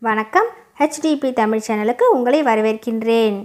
வணக்கம் HDP தமிழ் சேனலுக்கு உங்களை வரவேற்கின்றேன்.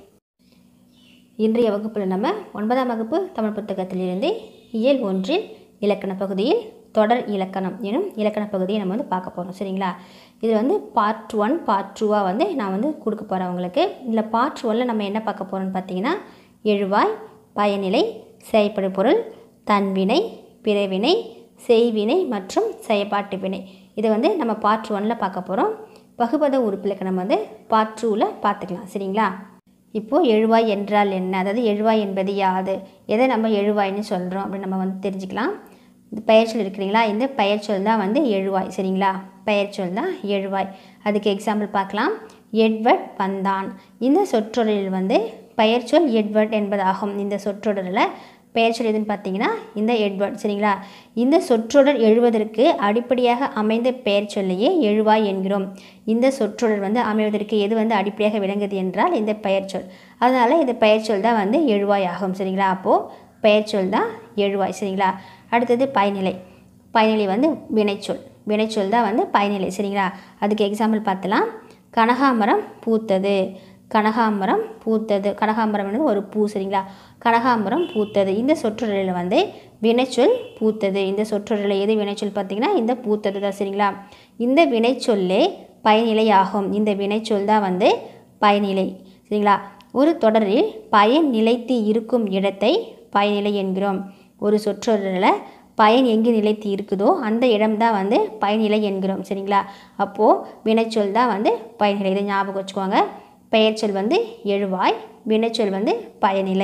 இன்றைய வகுப்பில் நம்ம 9ஆம் வகுப்பு தமிழ் புத்தகத்திலிருந்து இயல் 1 இலக்கண பகுதியில் தொடர் இலக்கணம் எனும் இலக்கண பகுதியை நம்ம பார்க்க போறோம். சரிங்களா? இது part 1 part 2 நான் கொடுக்க போறேன் உங்களுக்கு. இந்த part 1ல நம்ம என்ன பார்க்க போறோம்னு பார்த்தீங்கன்னா எழுவாய், பயனிலை, செயற்படு பொருள், தன்வினை, பிறவினை, செய்வினை மற்றும் செயப்பாட்டுவினை. இது நம்ம part 1ல பார்க்க போறோம். பகுபத உறுப்பிலக்கணம் part 2ல பார்த்துக்கலாம். சரிங்களா? இப்போ எழுவாய் என்றால் என்ன, அதாவது எழுவாய் என்பது யாது, எதை நம்ம எழுவாய்னு சொல்கிறோம் அப்படின்னு நம்ம தெரிஞ்சுக்கலாம். இந்த பெயர்ச்சொல் இருக்கிறீங்களா, இந்த பெயர்ச்சொல் தான் எழுவாய். சரிங்களா? பெயர்ச்சொல் தான் எழுவாய். அதுக்கு எக்ஸாம்பிள் பார்க்கலாம். எட்வர்ட் வந்தான். இந்த சொற்றொடரில் பெயர்ச்சொல் எட்வர்ட் என்பதாகும். இந்த சொற்றொடரில் பெயர்ச்சொல் எதுன்னு பார்த்தீங்கன்னா இந்த எட்வர்ட். சரிங்களா? இந்த சொற்றொடர் எழுவதற்கு அடிப்படையாக அமைந்த பெயர்ச்சொல்லையே எழுவாய் என்கிறோம். இந்த சொற்றொடர் அமைவதற்கு எது அடிப்படையாக விளங்குது என்றால் இந்த பெயர்ச்சொல். அதனால் இந்த பெயர்ச்சொல் தான் எழுவாய் ஆகும். சரிங்களா? அப்போது பெயர்ச்சொல் தான் எழுவாய். சரிங்களா? அடுத்தது பயனிலை. பயனிலை வினைச்சொல். வினைச்சொல் தான் பயனிலை. சரிங்களா? அதுக்கு எக்ஸாம்பிள் பார்த்தலாம். கனகாமரம் பூத்தது. கனகாமரம் பூத்தது. கனகாமரம் ஒரு பூ. சரிங்களா? கனகாமரம் பூத்தது. இந்த சொற்றொடரில் வினைச்சொல் பூத்தது. இந்த சொற்றொடரில் எது வினைச்சொல் பார்த்தீங்கன்னா இந்த பூத்தது தான். சரிங்களா? இந்த வினைச்சொல்லே பயனிலை ஆகும். இந்த வினைச்சொல் தான் பயனிலை. சரிங்களா? ஒரு தொடரில் பயன் நிலைத்து இருக்கும் இடத்தை பயனிலை என்கிறோம். ஒரு சொற்றொடரில் பயன் எங்கு நிலைத்து இருக்குதோ அந்த இடம்தான் பயனிலை என்கிறோம். சரிங்களா? அப்போது வினைச்சொல் தான் பயனிலை. இதை ஞாபகம் வச்சுக்கோங்க. பெயர்ச்சொல் எழுவாய், வினைச்சொல் பயனிலை.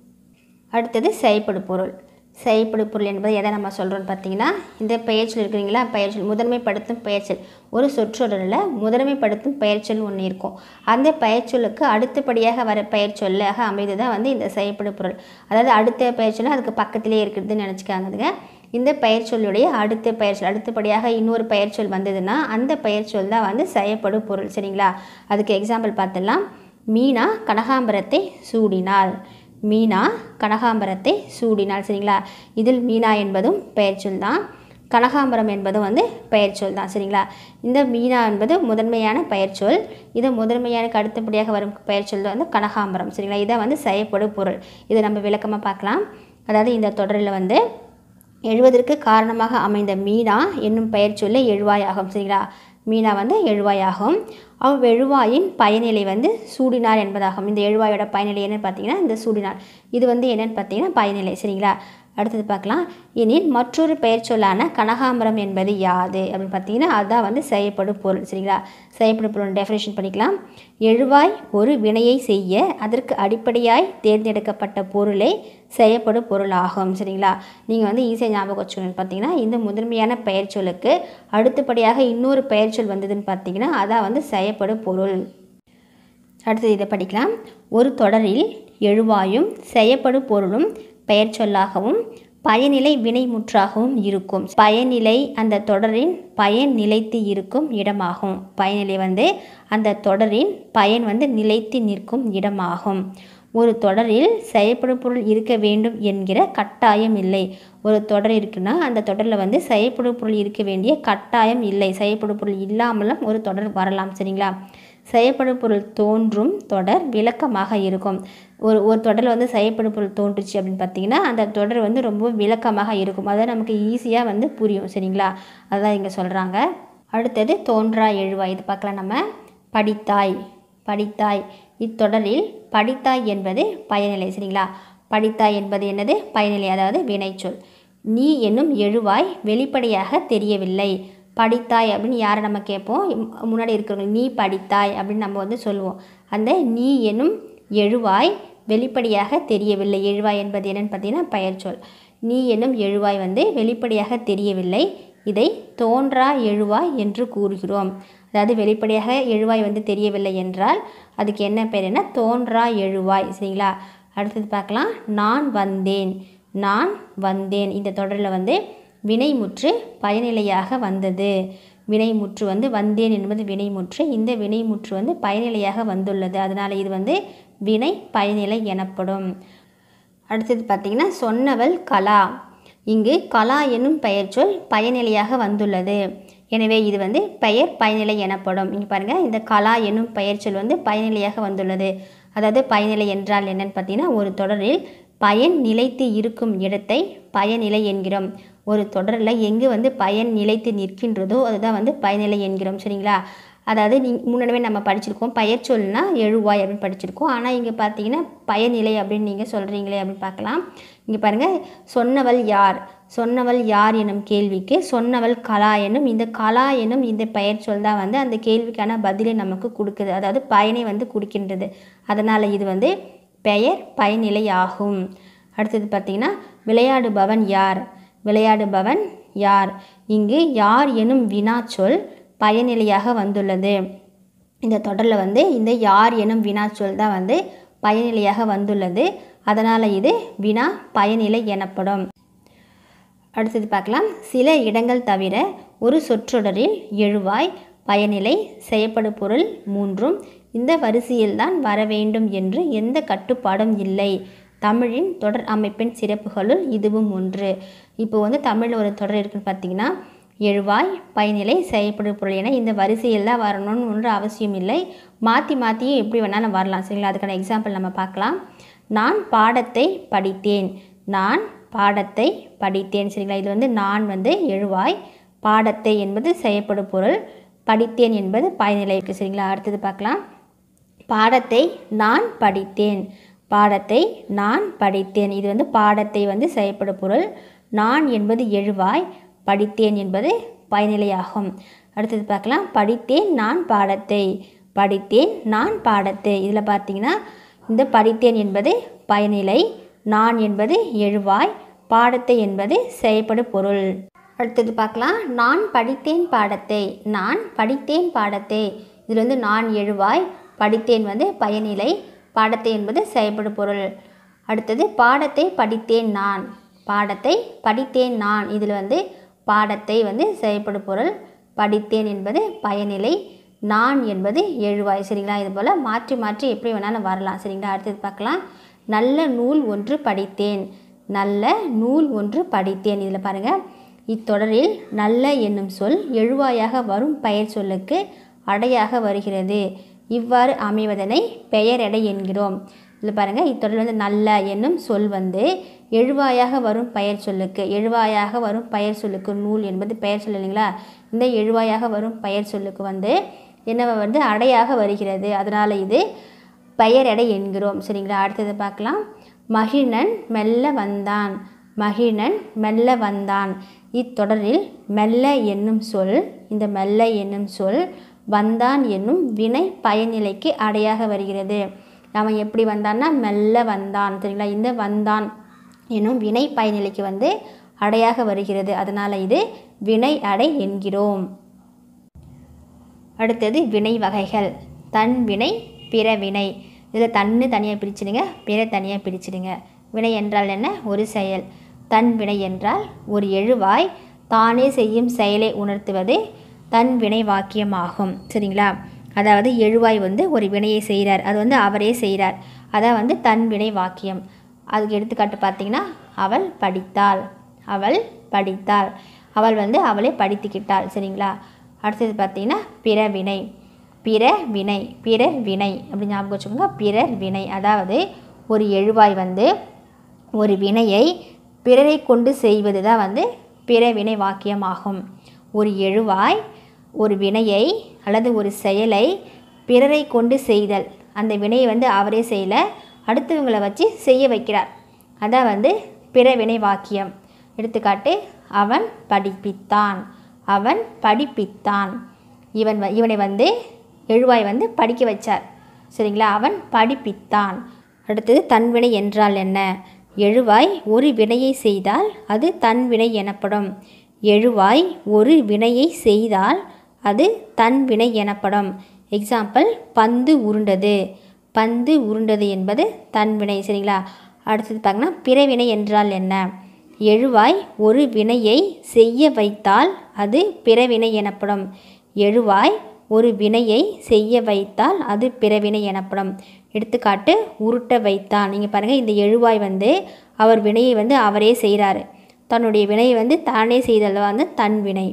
அடுத்தது செயற்படு பொருள். செயற்படு பொருள் என்பது எதை நம்ம சொல்கிறோன்னு பார்த்தீங்கன்னா இந்த பெயர்ச்சொல் இருக்கிறீங்களா, பெயர்ச்சொல் முதன்மைப்படுத்தும் பெயர்ச்சொல். ஒரு சொற்றொடரில் முதன்மைப்படுத்தும் பெயர்ச்சொல் ஒன்று இருக்கும். அந்த பெயர்ச்சொல்லுக்கு அடுத்தபடியாக வர பெயர்ச்சொல்லாக அமைது தான் இந்த செயற்படு பொருள். அதாவது அடுத்த பெயர்ச்சொல் அதுக்கு பக்கத்திலே இருக்கிறதுன்னு நினச்சிக்காங்க. இந்த பெயர்ச்சொல்லுடைய அடுத்த பெயர்ச்சொல் அடுத்தபடியாக இன்னொரு பெயர்ச்சொல் வந்ததுன்னா அந்த பெயர்ச்சொல் தான் செயற்படு பொருள். சரிங்களா? அதுக்கு எக்ஸாம்பிள் பார்த்துடலாம். மீனா கனகாம்பரத்தை சூடினாள். மீனா கனகாம்பரத்தை சூடினாள். சரிங்களா? இதில் மீனா என்பதும் பெயர்ச்சொல் தான், கனகாம்பரம் என்பதும் பெயர்ச்சொல் தான். சரிங்களா? இந்த மீனா என்பது முதன்மையான பெயர்ச்சொல். இது முதன்மையான அடுத்தபடியாக வரும் பெயர்ச்சொல் தான் கனகாம்பரம். சரிங்களா? இதை செயற்படு பொருள். இதை நம்ம விளக்கமாக பார்க்கலாம். அதாவது இந்த தொடரில் எழுவதற்கு காரணமாக அமைந்த மீனா என்னும் பெயர் சொல்ல எழுவாயாகும். சரிங்களா? மீனா எழுவாயாகும். அவ்வெழுவாயின் பயனிலை சூடினார் என்பதாகும். இந்த எழுவாயோட பயனிலை என்னன்னு பார்த்தீங்கன்னா இந்த சூடினார். இது என்னன்னு பார்த்தீங்கன்னா பயனிலை. சரிங்களா? அடுத்தது பார்க்கலாம். எனில் மற்றொரு பெயர் சொல்லான கனகாம்பரம் என்பது யாது அப்படின்னு பார்த்தீங்கன்னா அதுதான் செயற்படு பொருள். சரிங்களா? செயற்படு பொருள் டெஃபினேஷன் பண்ணிக்கலாம். எழுவாய் ஒரு வினையை செய்ய அதற்கு அடிப்படையாய் தேர்ந்தெடுக்கப்பட்ட பொருளை செயற்படு பொருள் ஆகும். சரிங்களா? நீங்கள் ஈஸியாக ஞாபகம் வச்சுக்கணும்னு பார்த்தீங்கன்னா இந்த முதன்மையான பெயர் சொல்லுக்கு அடுத்தபடியாக இன்னொரு பெயர் சொல் வந்ததுன்னு பார்த்தீங்கன்னா அதான் செயற்படு பொருள். அடுத்தது இதை படிக்கலாம். ஒரு தொடரில் எழுவாயும் செயற்படு பொருளும் பெயர் சொல்லாகவும் பயனிலை வினைமுற்றாகவும் இருக்கும். பயனிலை அந்த தொடரின் பயன் நிலைத்து இருக்கும் இடமாகும். பயனிலை அந்த தொடரின் பயன் நிலைத்து நிற்கும் இடமாகும். ஒரு தொடரில் செயற்படு பொருள் இருக்க வேண்டும் என்கிற கட்டாயம் இல்லை. ஒரு தொடர் இருக்குன்னா அந்த தொடரில் செயற்படு பொருள் இருக்க வேண்டிய கட்டாயம் இல்லை. செயற்படு பொருள் இல்லாமலும் ஒரு தொடர் வரலாம். சரிங்களா? செயற்படு பொருள் தோன்றும் தொடர் விளக்கமாக இருக்கும். ஒரு தொடரில் செயற்படு பொருள் தோன்றுச்சு அப்படின்னு பார்த்தீங்கன்னா அந்த தொடர் ரொம்ப விளக்கமாக இருக்கும். அதை நமக்கு ஈஸியாக புரியும். சரிங்களா? அதுதான் இங்கே சொல்கிறாங்க. அடுத்தது தோன்றா எழுவாய். இது பார்க்கலாம் நம்ம. படித்தாய். படித்தாய். இத்தொடரில் படித்தாய் என்பது பயனிலை. சரிங்களா? படித்தாய் என்பது என்னது பயனிலை, அதாவது வினைச்சொல். நீ என்னும் எழுவாய் வெளிப்படையாக தெரியவில்லை. படித்தாய் அப்படின்னு யாரை நம்ம கேட்போம், முன்னாடி இருக்கிறவங்க நீ படித்தாய் அப்படின்னு நம்ம சொல்லுவோம். அந்த நீ என்னும் எழுவாய் வெளிப்படையாக தெரியவில்லை. எழுவாய் என்பது என்னன்னு பார்த்தீங்கன்னா பெயர்ச்சொல். நீ என்னும் எழுவாய் வெளிப்படையாக தெரியவில்லை. இதை தோன்றா எழுவாய் என்று கூறுகிறோம். அதாவது வெளிப்படையாக எழுவாய் தெரியவில்லை என்றால் அதுக்கு என்ன பேர், என்ன தோன்றா எழுவாய். சரிங்களா? அடுத்தது பார்க்கலாம். நான் வந்தேன். நான் வந்தேன். இந்த தொடரில் வினைமுற்று பயனிலையாக வந்தது. வினைமுற்று வந்தேன் என்பது வினைமுற்று. இந்த வினைமுற்று பயனிலையாக வந்துள்ளது. அதனால் இது வினை பயனிலை எனப்படும். அடுத்தது பார்த்திங்கன்னா சொன்னவள் கலா. இங்கு கலா என்னும் பெயர்ச்சொல் பயனிலையாக வந்துள்ளது. எனவே இது வந்து பெயர் பயனிலை எனப்படும். இங்கே பாருங்கள், இந்த கலா என்னும் பெயர் சொல் வந்து பயனிலையாக வந்துள்ளது. அதாவது பயனிலை என்றால் என்னன்னு பார்த்தீங்கன்னா, ஒரு தொடரில் பயன் நிலைத்து இருக்கும் இடத்தை பயனிலை என்கிறோம். ஒரு தொடரில் எங்கு வந்து பயன் நிலைத்து நிற்கின்றதோ அதுதான் வந்து பயனிலை என்கிறோம். சரிங்களா? அதாவது முன்னாடியே நம்ம படிச்சிருக்கோம், பெயர் சொல்னா எழுவாய் அப்படின்னு படிச்சிருக்கோம். ஆனால் இங்கே பார்த்தீங்கன்னா பயனிலை அப்படின்னு நீங்கள் சொல்கிறீங்களே அப்படின்னு பார்க்கலாம். இங்கே பாருங்கள், சொன்னவள் யார், சொன்னவள் யார் எனும் கேள்விக்கு சொன்னவள் கலா எனும் இந்த கலா எனும் இந்த பெயர் சொல் தான் வந்து அந்த கேள்விக்கான பதிலை நமக்கு கொடுக்குது. அதாவது பயனை வந்து கொடுக்கின்றது. அதனால் இது வந்து பெயர் பயனிலை ஆகும். அடுத்தது பார்த்திங்கன்னா, விளையாடுபவன் யார், விளையாடுபவன் யார். இங்கு யார் எனும் வினாச்சொல் பயனிலையாக வந்துள்ளது. இந்த தொடரில் வந்து இந்த யார் எனும் வினாச்சொல் தான் வந்து பயனிலையாக வந்துள்ளது. அதனால் இது வினா பயனிலை எனப்படும். அடுத்தது பார்க்கலாம். சில இடங்கள் தவிர ஒரு சொற்றொடரில் எழுவாய் பயனிலை செய்யப்படு பொருள் மூன்றும் இந்த வரிசையில்தான் வர வேண்டும் என்று எந்த கட்டுப்பாடும் இல்லை. தமிழின் தொடர் அமைப்பின் சிறப்புகளுள் இதுவும் ஒன்று. இப்போ வந்து தமிழில் ஒரு தொடர் இருக்குன்னு பார்த்தீங்கன்னா, எழுவாய் பயனிலை செய்யப்படு பொருள் என இந்த வரிசையில் தான் வரணும்னு ஒன்று அவசியம் இல்லை. மாற்றி மாற்றியே எப்படி வேணாலும் வரலாம். சரிங்களா? அதுக்கான எக்ஸாம்பிள் நம்ம பார்க்கலாம். நான் பாடத்தை படித்தேன், நான் பாடத்தை படித்தேன். சரிங்களா? இது வந்து நான் வந்து எழுவாய், பாடத்தை என்பது செய்யப்படு பொருள், படித்தேன் என்பது பயனிலை இருக்குது. சரிங்களா? அடுத்தது பார்க்கலாம். பாடத்தை நான் படித்தேன், பாடத்தை நான் படித்தேன். இது வந்து பாடத்தை வந்து செய்யப்படு பொருள், நான் என்பது எழுவாய், படித்தேன் என்பது பயனிலையாகும். அடுத்தது பார்க்கலாம். படித்தேன் நான் பாடத்தை, படித்தேன் நான் பாடத்தை. இதில் பார்த்தீங்கன்னா இந்த படித்தேன் என்பது பயனிலை, நான் என்பது எழுவாய், பாடத்தை என்பது செய்யப்படு பொருள். அடுத்தது பார்க்கலாம். நான் படித்தேன் பாடத்தை, நான் படித்தேன் பாடத்தை. இதில் வந்து நான் எழுவாய், படித்தேன் வந்து பயனிலை, பாடத்தை என்பது செய்யப்படு பொருள். அடுத்தது பாடத்தை படித்தேன் நான், பாடத்தை படித்தேன் நான். இதில் வந்து பாடத்தை வந்து செய்யப்படு பொருள், படித்தேன் என்பது பயனிலை, நான் என்பது எழுவாய். சரிங்களா? இது போல் மாற்றி மாற்றி எப்படி வேணாலும் வரலாம். சரிங்களா? அடுத்தது பார்க்கலாம். நல்ல நூல் ஒன்று படித்தேன், நல்ல நூல் ஒன்று படித்தேன். இதில் பாருங்கள், இத்தொடரில் நல்ல என்னும் சொல் எழுவாயாக வரும் பெயர் சொல்லுக்கு அடையாக வருகிறது. இவ்வாறு அமைவதனை பெயரெடை என்கிறோம். இதில் பாருங்கள், இத்தொடரில் வந்து நல்ல என்னும் சொல் வந்து எழுவாயாக வரும் பெயர் சொல்லுக்கு, எழுவாயாக வரும் பெயர் சொல்லுக்கு, நூல் என்பது பெயர் சொல் இல்லைங்களா, இந்த எழுவாயாக வரும் பெயர் சொல்லுக்கு வந்து என்ன வந்து அடையாக வருகிறது. அதனால் இது பெயரெடை என்கிறோம். சரிங்களா? அடுத்தது பார்க்கலாம். மகிழ்நன் மெல்ல வந்தான், மகிழ்நன் மெல்ல வந்தான். இத்தொடரில் மெல்ல என்னும் சொல், இந்த மெல்ல என்னும் சொல் வந்தான் என்னும் வினை பயனிலைக்கு அடையாக வருகிறது. அவன் எப்படி வந்தான்னா மெல்ல வந்தான். சரிங்களா? இந்த வந்தான் என்னும் வினை பயனிலைக்கு வந்து அடையாக வருகிறது. அதனால் இது வினை அடை என்கிறோம். அடுத்தது வினை வகைகள். தன் வினை, பிற வினை. இதில் தன்னு தனியாக பிரிச்சிடுங்க, பிற தனியாக பிரிச்சிடுங்க. வினை என்றால் என்ன? ஒரு செயல். தன் வினை என்றால் ஒரு எழுவாய் தானே செய்யும் செயலை உணர்த்துவது தன் வினை வாக்கியமாகும். சரிங்களா? அதாவது எழுவாய் வந்து ஒரு வினையை செய்கிறார், அது வந்து அவரே செய்கிறார், அதான் வந்து தன் வினை வாக்கியம். அதுக்கு எடுத்துக்காட்டு பார்த்திங்கன்னா, அவள் படித்தாள், அவள் படித்தாள், அவள் வந்து அவளை படித்துக்கிட்டாள். சரிங்களா? அடுத்தது பார்த்திங்கன்னா பிற வினை, பிற வினை, பிறர் வினை அப்படி ஞாபகம் வச்சுக்கோங்க. பிறர் வினை அதாவது ஒரு எழுவாய் வந்து ஒரு வினையை பிறரை கொண்டு செய்வது தான் வந்து பிற வினை வாக்கியமாகும். ஒரு எழுவாய் ஒரு வினையை அல்லது ஒரு செயலை பிறரை கொண்டு செய்தல், அந்த வினையை வந்து அவரே செய்யல, அடுத்தவங்களை வச்சு செய்ய வைக்கிறார், அதான் வந்து பிற வினை வாக்கியம். எடுத்துக்காட்டு, அவன் படிப்பித்தான், அவன் படிப்பித்தான். இவனை வந்து எழுவாய் வந்து படிக்க வச்சார். சரிங்களா? அவன் படிப்பித்தான். அடுத்தது தன்வினை என்றால் என்ன? எழுவாய் ஒரு வினையை செய்தால் அது தன்வினை எனப்படும். எழுவாய் ஒரு வினையை செய்தால் அது தன்வினை எனப்படும். எக்ஸாம்பிள், பந்து உருண்டது, பந்து உருண்டது என்பது தன்வினை. சரிங்களா? அடுத்தது பார்த்திங்கன்னா பிறவினை என்றால் என்ன? எழுவாய் ஒரு வினையை செய்ய வைத்தால் அது பிறவினை எனப்படும். எழுவாய் ஒரு வினையை செய்ய வைத்தால் அது பிறவினை எனப்படும். எடுத்துக்காட்டு, உருட்ட வைத்தான். நீங்கள் பாருங்கள், இந்த எழுவாய் வந்து அவர் வினையை வந்து அவரே செய்கிறாரு, தன்னுடைய வினையை வந்து தானே செய்தல் வந்து தன் வினை.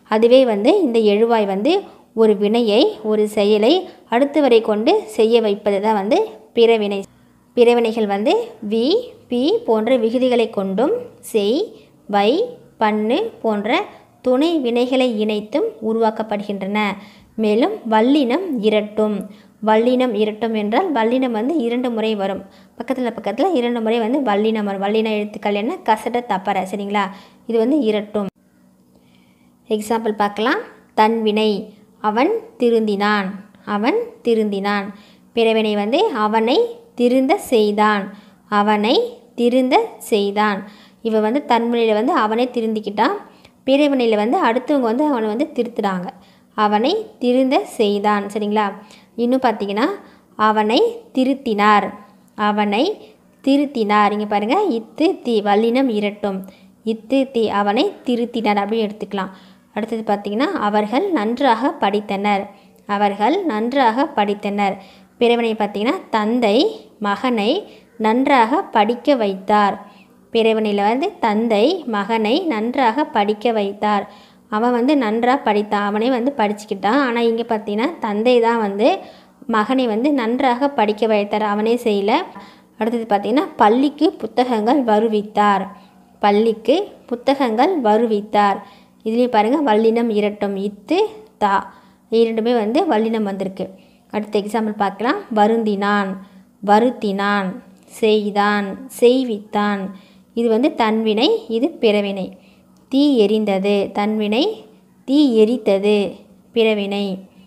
அதுவே வந்து இந்த எழுவாய் வந்து ஒரு வினையை ஒரு செயலை அடுத்து வரை கொண்டு செய்ய வைப்பது தான் வந்து பிறவினை. பிறவினைகள் வந்து வி பி போன்ற விகுதிகளை கொண்டும் செய் வை பண்ணு போன்ற துணை வினைகளை இணைத்தும் உருவாக்கப்படுகின்றன. மேலும் வல்லினம் இரட்டும். வல்லினம் இரட்டும் என்றால் வல்லினம் வந்து 2 முறை வரும். பக்கத்தில் 2 முறை வந்து வல்லினம் வரும். வல்லின எழுத்துக்கள் என்ன? கசட தப்பற. சரிங்களா? இது வந்து இரட்டும். எக்ஸாம்பிள் பார்க்கலாம். தன்வினை அவன் திருந்தினான். அவன் திருந்தினான். பிறவினை வந்து அவனை திருந்த செய்தான். அவனை திருந்த செய்தான். இவன் வந்து தன்வினையில் வந்து அவனை திருந்திக்கிட்டான். பிறவினையில் வந்து அடுத்தவங்க வந்து அவனை வந்து திருத்துறாங்க. அவனை திருந்த செய்தான். சரிங்களா? இன்னும் பார்த்தீங்கன்னா அவனை திருத்தினார். அவனை திருத்தினார். இங்கே பாருங்கள், இத்து தி வல்லினம் இரட்டும். இத்து தி அவனை திருத்தினார் அப்படின்னு எடுத்துக்கலாம். அடுத்தது பார்த்திங்கன்னா அவர்கள் நன்றாக படித்தனர். அவர்கள் நன்றாக படித்தனர். பிறவினை பார்த்திங்கன்னா தந்தை மகனை நன்றாக படிக்க வைத்தார். பிறவினையில் வந்து தந்தை மகனை நன்றாக படிக்க வைத்தார். அவன் வந்து நன்றாக படித்தான். அவனே வந்து படிச்சுக்கிட்டான். ஆனால் இங்கே பார்த்தீங்கன்னா தந்தை தான் வந்து மகனை வந்து நன்றாக படிக்க வைத்தார். அவனே செய்யலை. அடுத்தது பார்த்திங்கன்னா பள்ளிக்கு புத்தகங்கள் வருவித்தார். பள்ளிக்கு புத்தகங்கள் வருவித்தார். இதுலேயும் பாருங்கள் வல்லினம் இரட்டும். இத்து தா இரண்டுமே வந்து வல்லினம் வந்திருக்கு. அடுத்த எக்ஸாம்பிள் பார்க்கலாம். வருந்தினான் வருத்தினான் செய்தான் செய்வித்தான். இது வந்து தன்வினை, இது பிறவினை. தீ எரிந்தது தன்வினை, தீ எரித்தது பிறவினை.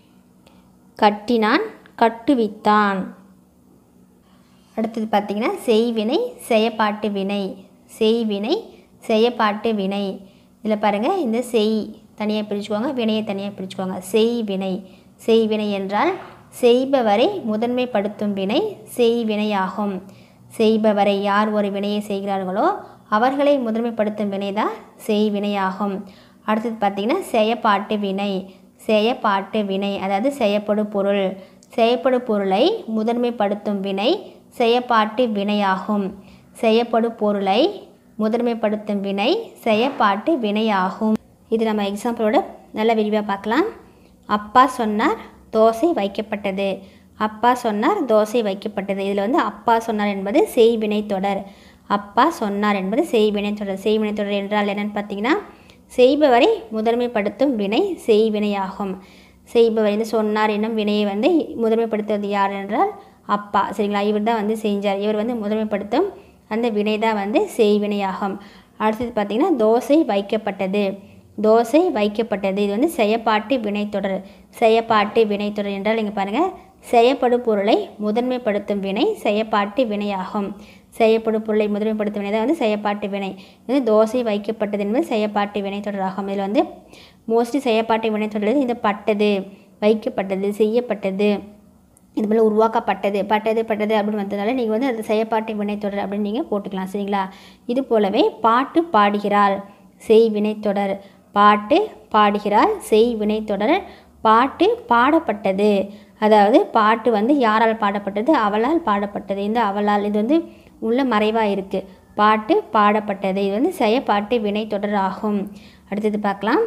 கட்டினான் கட்டுவித்தான். அடுத்தது பார்த்திங்கன்னா செய்வினை செயப்பாட்டு வினை. செய்வினை செயப்பாட்டு வினை. இதில் பாருங்கள், இந்த செய் தனியாக பிரிச்சுக்கோங்க, வினையை தனியாக பிரிச்சுக்கோங்க. செய்வினை. செய்வினை என்றால் செய்பவரை முதன்மைப்படுத்தும் வினை செய்வினையாகும். செய்பவரை யார் ஒரு வினையை செய்கிறார்களோ அவர்களை முதன்மைப்படுத்தும் வினை தான் செய்வினையாகும். அடுத்தது பார்த்திங்கன்னா செயப்பாட்டு வினை. செயப்பாட்டு வினை அதாவது செய்யப்படும் பொருள். செய்யப்படும் பொருளை முதன்மைப்படுத்தும் வினை செயப்பாட்டு வினையாகும். செய்யப்படும் பொருளை முதன்மைப்படுத்தும் வினை செயப்பாட்டு வினையாகும். இது நம்ம எக்ஸாம்பிளோட நல்ல விரிவாக பார்க்கலாம். அப்பா சொன்னார் தோசை வைக்கப்பட்டது. அப்பா சொன்னார் தோசை வைக்கப்பட்டது. இதில் வந்து அப்பா சொன்னார் என்பது செய்வினை தொடர். அப்பா சொன்னார் என்பது செய்வினை தொடர். செய்வினை தொடர் என்றால் என்னென்னு பார்த்தீங்கன்னா செய்பவரை முதன்மைப்படுத்தும் வினை செய்வினையாகும். செய்பவர் இந்த சொன்னார் என்னும் வினையை வந்து முதன்மைப்படுத்துவது யார் என்றால் அப்பா. சரிங்களா? இவர் தான் வந்து செஞ்சார். இவர் வந்து முதன்மைப்படுத்தும் அந்த வினை தான் வந்து செய்வினையாகும். அடுத்தது பார்த்திங்கன்னா தோசை வைக்கப்பட்டது. தோசை வைக்கப்பட்டது. இது வந்து செயப்பாட்டு வினைத்தொடர். செயப்பாட்டு வினைத்தொடர் என்றால் இங்கே பாருங்கள், செய்யப்படும் பொருளை முதன்மைப்படுத்தும் வினை செயப்பாட்டு வினையாகும். செய்யப்படும் பொருளை முதன்மைப்படுத்தும் வினை தான் வந்து செயப்பாட்டு வினை. இது தோசை வைக்கப்பட்டது என்பது செயப்பாட்டு வினைத்தொடராகும். இதில் வந்து மோஸ்ட்லி செயப்பாட்டு வினைத்தொடர் இந்த பட்டது வைக்கப்பட்டது செய்யப்பட்டது இது போல் உருவாக்கப்பட்டது பட்டது பட்டது அப்படின்னு வந்ததுனால நீங்கள் வந்து அது செயப்பாட்டு வினைத்தொடர் அப்படின்னு நீங்கள் போட்டுக்கலாம். சரிங்களா? இது போலவே பாட்டு பாடுகிறாள் செய்வினைத்தொடர். பாட்டு பாடுகிறாள் செய்வினைத்தொடர். பாட்டு பாடப்பட்டது, அதாவது பாட்டு வந்து யாரால் பாடப்பட்டது? அவளால் பாடப்பட்டது. இந்த அவளால் இது வந்து உள்ள மறைவாக இருக்குது. பாட்டு பாடப்பட்டது. இது வந்து செயப்பாட்டு வினைத்தொடர் ஆகும். அடுத்தது பார்க்கலாம்.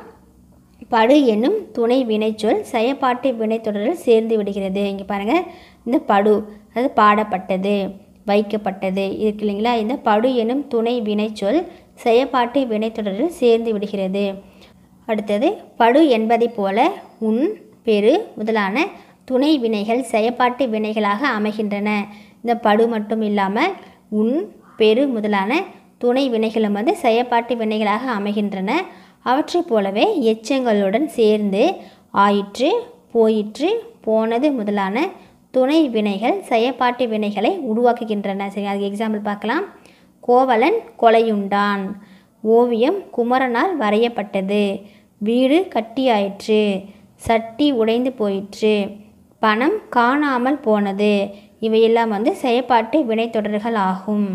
படு என்னும் துணை வினைச்சொல் செயப்பாட்டு வினைத்தொடரில் சேர்ந்து விடுகிறது. இங்கே பாருங்கள், இந்த படு அது பாடப்பட்டது வைக்கப்பட்டது இருக்கு இல்லைங்களா? இந்த படு என்னும் துணை வினைச்சொல் செயப்பாட்டு வினைத்தொடரில் சேர்ந்து விடுகிறது. அடுத்தது படு என்பதை போல உன் பெரு முதலான துணை வினைகள் செயப்பாட்டு வினைகளாக அமைகின்றன. இந்த படு மட்டும் இல்லாமல் உன் பெரு முதலான துணை வினைகளும் வந்து செயப்பாட்டு வினைகளாக அமைகின்றன. அவற்றைப் போலவே எச்சங்களுடன் சேர்ந்து ஆயிற்று போயிற்று போனது முதலான துணை வினைகள் செயப்பாட்டு வினைகளை உருவாக்குகின்றன. சரி, அதுக்கு எக்ஸாம்பிள் பார்க்கலாம். கோவலன் கொலையுண்டான். ஓவியம் குமரனால் வரையப்பட்டது. வீடு கட்டியாயிற்று. சட்டி உடைந்து போயிற்று. பணம் காணாமல் போனது. இவையெல்லாம் வந்து செயப்பாட்டு வினைத்தொடர்கள் ஆகும்.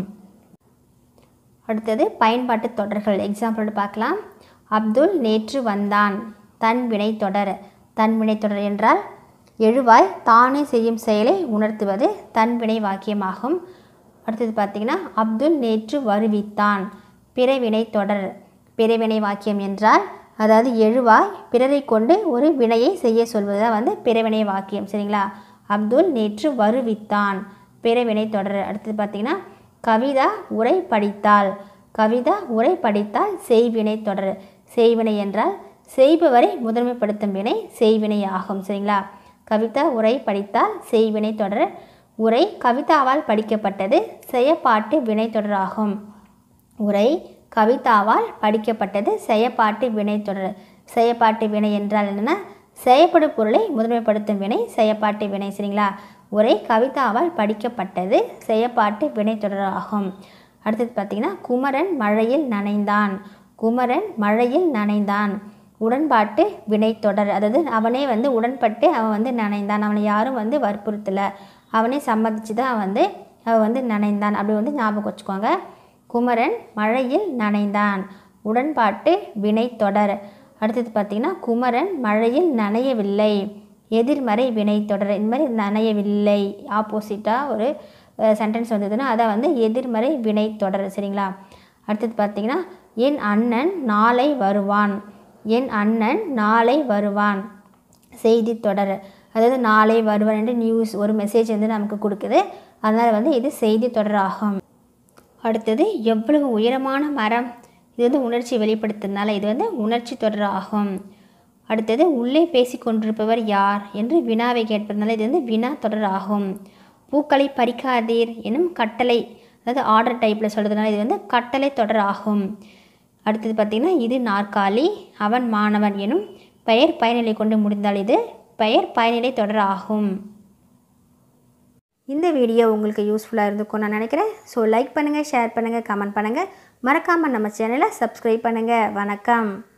அடுத்தது பயன்பாட்டு தொடர்கள். எக்ஸாம்பிள் பார்க்கலாம். அப்துல் நேற்று வந்தான். தன் வினைத்தொடர். தன் வினைத்தொடர் என்றால் எழுவாய் தானே செய்யும் செயலை உணர்த்துவது தன்வினை வாக்கியமாகும். அடுத்தது பார்த்திங்கன்னா அப்துல் நேற்று வருவித்தான். பிறவினை தொடர். பிறவினை வாக்கியம் என்றால் அதாவது எழுவாய் பிறரை கொண்டு ஒரு வினையை செய்ய சொல்வது தான் வந்து பிறவினை வாக்கியம். சரிங்களா? அப்துல் நேற்று வருவித்தான், பிறவினை தொடர். அடுத்தது பார்த்திங்கன்னா கவிதா உரை படித்தாள், கவிதா உரை படித்தால் செய்வினை தொடர். செய்வினை என்றால் செய்பவரை முதன்மைப்படுத்தும் வினை செய்வினை ஆகும். சரிங்களா? கவிதா உரை படித்தால் செய்வினை தொடர். உரை கவிதாவால் படிக்கப்பட்டது செயப்பாட்டு வினை தொடர் ஆகும். உரை கவிதாவால் படிக்கப்பட்டது செயப்பாட்டு வினை தொடர். செயப்பாட்டு வினை என்றால் என்னென்னா செயப்படும் பொருளை முதன்மைப்படுத்தும் வினை செயப்பாட்டு வினை. சரிங்களா? உரை கவிதாவால் படிக்கப்பட்டது செயப்பாட்டு வினை தொடர் ஆகும். அடுத்தது பார்த்திங்கன்னா குமரன் மழையில் நனைந்தான், குமரன் மழையில் நனைந்தான் உடன்பாட்டு வினை தொடர். அதாவது அவனே வந்து உடன்பட்டு அவன் வந்து நனைந்தான், அவனை யாரும் வந்து வற்புறுத்தலை, அவனே சம்மதிச்சு தான் அவன் வந்து நனைந்தான். அப்படி வந்து ஞாபகம் வச்சுக்கோங்க. குமரன் மழையில் நனைந்தான் உடன்பாட்டு வினை தொடர். அடுத்தது பார்த்திங்கன்னா குமரன் மழையில் நனையவில்லை எதிர்மறை வினை தொடர். இந்த மாதிரி நனையவில்லை ஆப்போசிட்டாக ஒரு சென்டென்ஸ் வந்ததுன்னா அதை வந்து எதிர்மறை வினை தொடர். சரிங்களா? அடுத்தது பார்த்திங்கன்னா என் அண்ணன் நாளை வருவான், என் அண்ணன் நாளை வருவான் செய்தி தொடர். அதாவது நாளை வருவான் என்று நியூஸ் ஒரு மெசேஜ் வந்து நமக்கு கொடுக்குது, அதனால் வந்து இது செய்தி தொடர் ஆகும். அடுத்தது எவ்வளவு உயரமான மரம், இது வந்து உணர்ச்சி வெளிப்படுத்துறதுனால இது வந்து உணர்ச்சி தொடர் ஆகும். அடுத்தது உள்ளே பேசி கொண்டிருப்பவர் யார் என்று வினாவை கேட்பதனால இது வந்து வினா தொடர் ஆகும். பூக்களை பறிக்காதீர் எனும் கட்டளை, அதாவது ஆர்டர் டைப்பில் சொல்கிறதுனால இது வந்து கட்டளை தொடர் ஆகும். அடுத்தது பார்த்திங்கன்னா இது நாற்காலி அவன் மாணவன் எனும் பெயர் பயனிலை கொண்டு முடிந்தால் இது பெயர் பயனிலை தொடர் ஆகும். இந்த வீடியோ உங்களுக்கு யூஸ்ஃபுல்லாக இருந்திருக்கும் நான் நினைக்கிறேன். ஸோ லைக் பண்ணுங்கள், ஷேர் பண்ணுங்கள், கமெண்ட் பண்ணுங்கள், மறக்காமல் நம்ம சேனலை சப்ஸ்கிரைப் பண்ணுங்கள். வணக்கம்.